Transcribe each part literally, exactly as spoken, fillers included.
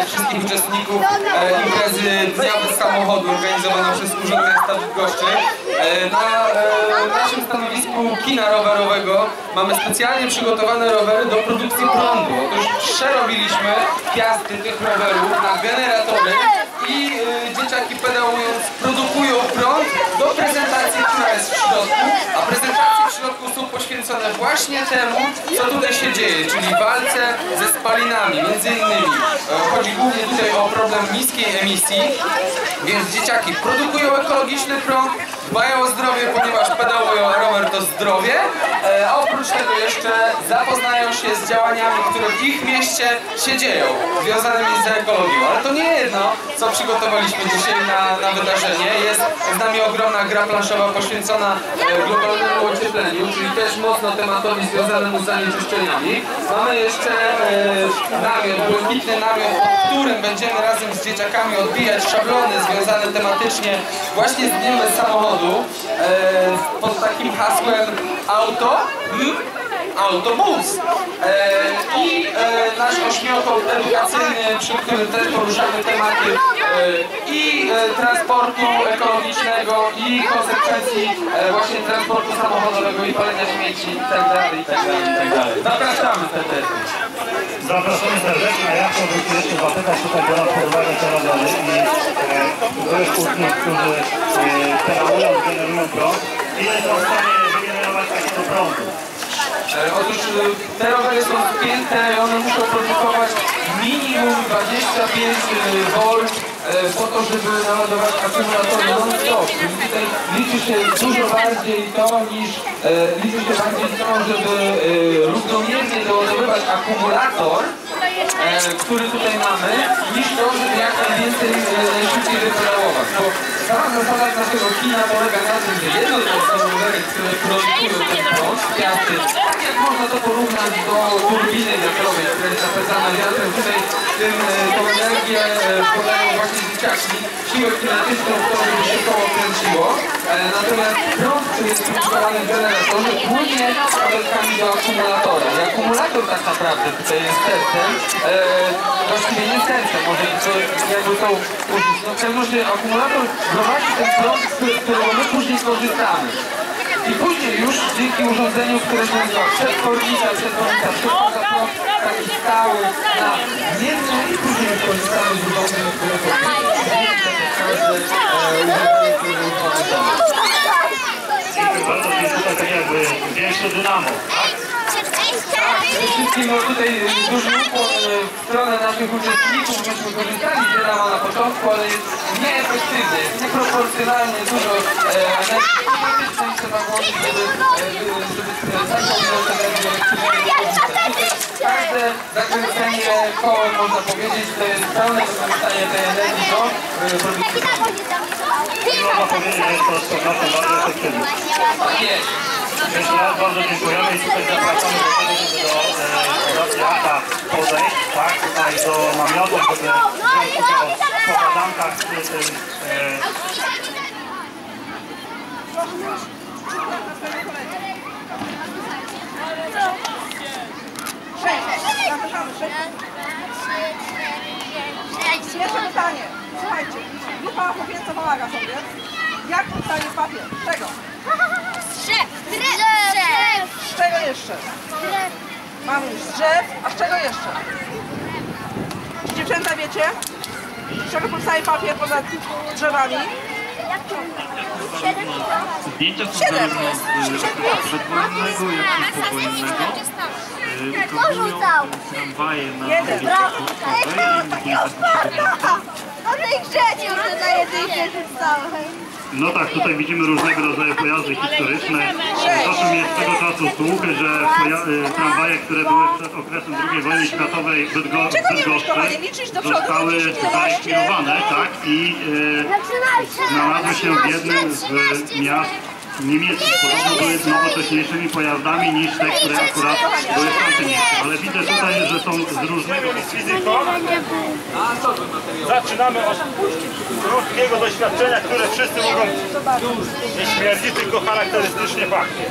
wszystkich uczestników e, imprezy Dnia bez samochodu organizowanej przez Urząd Miasta Bydgoszczy. E, na e, naszym stanowisku kina rowerowego mamy specjalnie przygotowane rowery do produkcji prądu. Otóż przerobiliśmy piasty tych rowerów na generatory i e, dzieciaki pedałując produkują prąd do prezentacji, która jest w środku, a prezentacje w środku są poświęcone właśnie temu, co tutaj się dzieje, czyli walce ze spalinami. Między innymi e, chodzi głównie tutaj o problem niskiej emisji, więc dzieciaki produkują ekologiczny prąd, dbają o zdrowie, ponieważ pedałują, a rower to zdrowie, e, a oprócz tego jeszcze zapoznają się z działaniami, które w ich mieście się dzieją, związanymi z ekologią. Ale to nie jedno, co przygotowaliśmy dzisiaj na, na wydarzenie. Jest z nami ogromna gra planszowa poświęcona e, globalnemu ociepleniu, czyli też mocno tematowi związanemu z zanieczyszczeniami. Mamy jeszcze e, namiot, błękitny namiot, w którym będziemy razem z dzieciakami odbijać szablony związane tematycznie właśnie z Dniem bez samochodu e, pod takim hasłem auto, hmm? autobus. E, I e, nasz ośmiokąt edukacyjny, przy którym też poruszamy tematy e, i e, transportu ekologicznego, i konsekwencji e, właśnie transportu samochodowego i palenia śmieci itd. itd. itd. Zapraszamy serdecznie. Zapraszamy serdecznie, a ja chciałbym się jeszcze zapytać tutaj, biorąc pod uwagę te rowery i byłych uczniów, którzy e, pedałują, generują prąd, ile są w stanie wygenerować takiego prądu? Otóż te rowery są spięte i one muszą produkować minimum dwadzieścia pięć wolt po to, żeby naładować akumulatory non-stop. Więc tutaj liczy się dużo bardziej to niż liczy się bardziej to, żeby równomiernie doładowywać akumulator, który tutaj mamy, niż to, żeby jak najwięcej najszybciej wypedałować. Bo sama zasada naszego kina polega na tym, że jedno to są rowery, które produkują ten prąd, piasty, tak jak można to porównać do turbiny wiatrowej, która jest napędzana wiatrem. Tutaj tym, tą energię podają właśnie dzieciaki, siłę kinetyczną w to, żeby się koło kręciło. Natomiast prąd, który jest produkowany w generatorze, płynie kabelkami do akumulatora. I akumulator tak naprawdę tutaj jest sercem, e, właściwie nie sercem, może to jakby to użyć. No w każdym razie akumulator prowadzi ten prąd, z którego my później korzystamy. I później już dzięki urządzeniu, które się nazywa przetwornica, przetwornica, przetworza prąd taki stały na zmienne i później już korzystamy z urządzeń, które są każde urządzenie, które używamy. Bardzo jest tutaj tak jakby większe dynamo, tak? Przede wszystkim no, tutaj duży ukłon w stronę naszych uczestników, myśmy korzystali z dynama na początku, ale jest nieefektywny, jest nieproporcjonalnie dużo e, energii kinetycznej trzeba włożyć, żeby, e, żeby taką ilość energii elektrycznej. Każde zakręcenie kołem, można powiedzieć, to jest pełne wykorzystanie tej energii do e, produkcji. Można powiedzieć, że jest to z pewnością bardzo efektywne. Tak jest. Jeszcze raz bardzo dziękujemy i tutaj zapraszamy do tego, żeby do Radiaka podejść, tak, tutaj do namiotu, żeby wziąć udział w pogadankach w tym e... Pierwsze pytanie. Słuchajcie, grupa chłopięca pomaga sobie. Jak powstanie papier? Z czego? Drzew! Drzew! Z czego jeszcze? Drzew! Mamy już z drzew, a z czego jeszcze? Czy dziewczęta wiecie? Z czego powstaje papier poza drzewami? Siedem. Zdjęcia są Siedem. zarówno z przedwojennego, jak i powojennego. Wykonują tramwaje na Jeden. ulicy Słupkowej i na No tej grzeci już na jedynkę zostałem. No tak, tutaj widzimy różnego rodzaju pojazdy historyczne. Proszę mieć tego czasu słuch, że poja- tramwaje, które były przed okresem drugiej wojny światowej w Bydgo- Bydgoszczy, zostały zarekwirowane, tak, i e, znalazły się w jednym z miast niemieckich. Podobno były nowocześniejszymi pojazdami niż te, które akurat były w tamtym mieście. Ale widzę tutaj, że są z różnego fizyką. Zaczynamy od krótkiego doświadczenia, które wszyscy mogą nie śmierdzi, tylko charakterystycznie pachnie.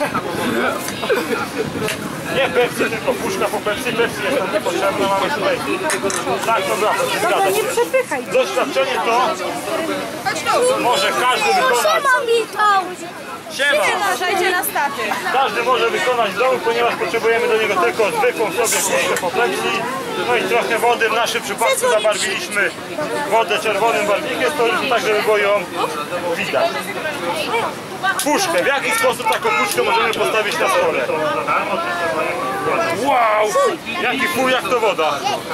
Nie Pepsi, tylko puszka po Pepsi. Pepsi jest nam niepotrzebna, mamy tutaj. Tak, dobra, to się zgadza się. Doświadczenie to może każdy wykonać. Siema! Uważajcie na staty. Każdy może wykonać w domu, ponieważ potrzebujemy do niego tylko zwykłą sobie puszkę po Pepsi. No i trochę wody. W naszym przypadku zabarwiliśmy wodę czerwonym barwnikiem, stoliśmy tak, żeby było ją widać. Puszkę. W jaki sposób taką puszkę możemy postawić na stole? Wow! Jaki fuj, jak to woda!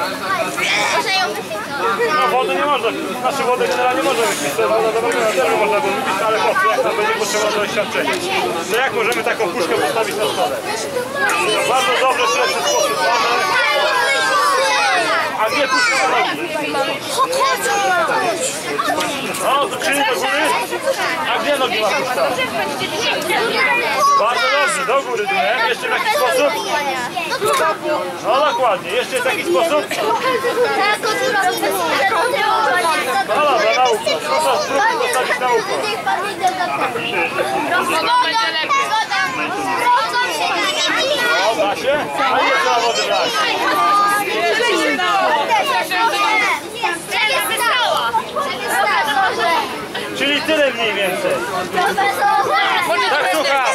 No wody nie można, znaczy wodę generalnie nie można wypić, to woda dobrego też można go wypić, ale po co, jak tam będzie potrzeba do doświadczenia. To jak możemy taką puszkę postawić na stole? Bardzo dobrze, szerszy sposób mamy. A gdzie puszka na nogi? No, to czyni do góry. A gdzie nogi ma puszka? Bardzo dobrze, do góry dnem. Jeszcze w jaki sposób? No dokładnie, jeszcze w taki sposób? No dobra, nauka. No to spróbuj postawić naukę. No, da się? A ile trzeba wody dać? Czyli tyle mniej więcej. Tak, słucham.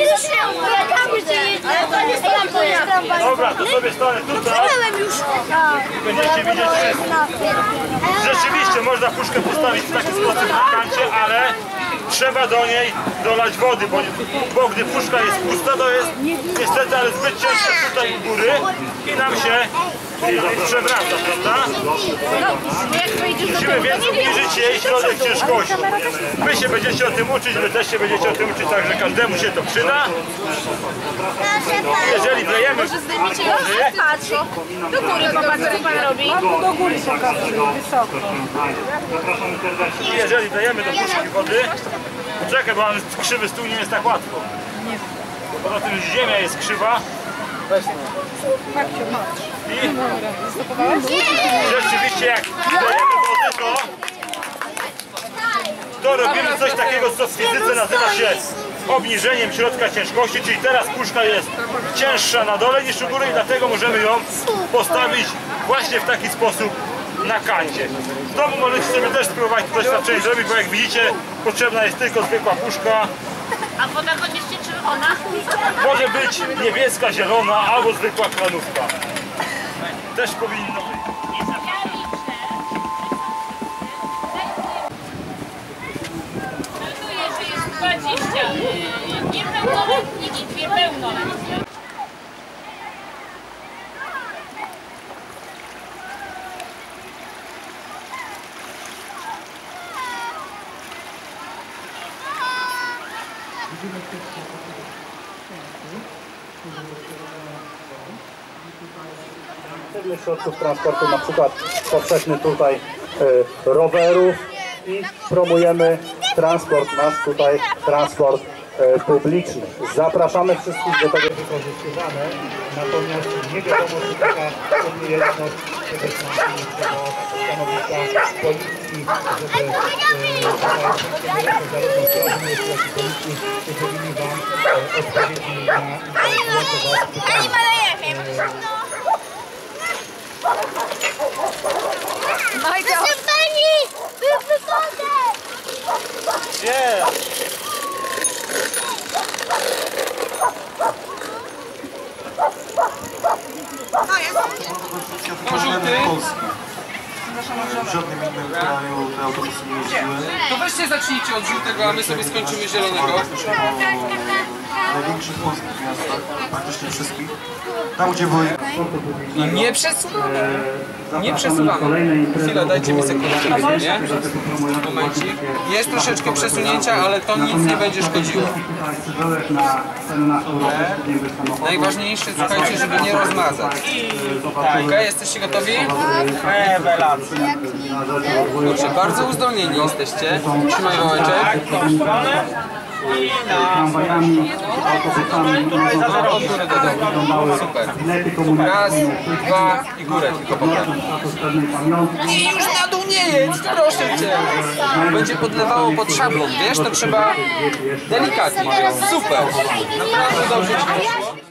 Dobra, to sobie stanę tutaj. Będziecie widzieć wszystko. Rzeczywiście można puszkę postawić w taki sposób na kancie, ale trzeba do niej dolać wody, bo, bo gdy puszka jest pusta, to jest niestety ale zbyt ciężka tutaj u góry i nam się przewraca, prawda? Musimy więc obniżyć jej środek ciężkości. Wy się będziecie o tym uczyć, wy też się będziecie o tym uczyć, także każdemu się to przyda. Jeżeli wlejemy Może zdejmijcie ją? Patrz. Do góry popatrz, co pan robi. Do góry pokazuj, wysoko. I jeżeli dajemy do puszki wody, poczekaj, bo mamy krzywy stół, nie jest tak łatwo. Poza tym ziemia jest krzywa. I rzeczywiście jak dajemy wody, to, to robimy coś takiego, co w fizyce nazywa się obniżeniem środka ciężkości, czyli teraz puszka jest cięższa na dole niż u góry i dlatego możemy ją postawić właśnie w taki sposób na kancie. W domu możecie sobie też spróbować to doświadczenie zrobić, bo jak widzicie potrzebna jest tylko zwykła puszka. A woda koniecznie czerwona? Może być niebieska, zielona albo zwykła kranówka. Też powinno być. Czuję, że jest dwadzieścia. Niepełnoletnich i dwie pełnoletnie. Pewnych środków transportu, na przykład powszechny tutaj y, rowerów i promujemy transport nasz tutaj, transport y, publiczny. Zapraszamy wszystkich do tego wykorzystywane, natomiast nie wiadomo, czy taka umiejętność przede stanowiska policji, żeby y, zarówno strażni policji udzielili Wam y, odpowiedzi na interesujące Was pytania. Michael! Wychodzę! Gdzie? No żółty. W żadnym innym kraju te autobusy nie jeździły. To weźcie zacznijcie od żółtego, a my sobie skończymy zielonego. W największych polskich miastach, praktycznie wszystkich. Tam gdzie były... I nie przesuwamy. Nie przesuwamy. Chwilę, dajcie mi sekundkę, nie? Momencik. Jest troszeczkę przesunięcia, ale to nic nie będzie szkodziło. Najważniejsze, słuchajcie, żeby nie rozmazać. Okej, okay, jesteście gotowi? Rewelacja. Dobrze, bardzo uzdolnieni jesteście. Trzymaj wałeczek. tramwajami, autobusami, wyglądały bilety Raz, komunikacyjne. dwa i górę tylko poprawiam. I już na dół nie jedź, proszę cię. Będzie podlewało pod szablon, wiesz, to trzeba delikatnie. Super. Naprawdę dobrze ci poszło.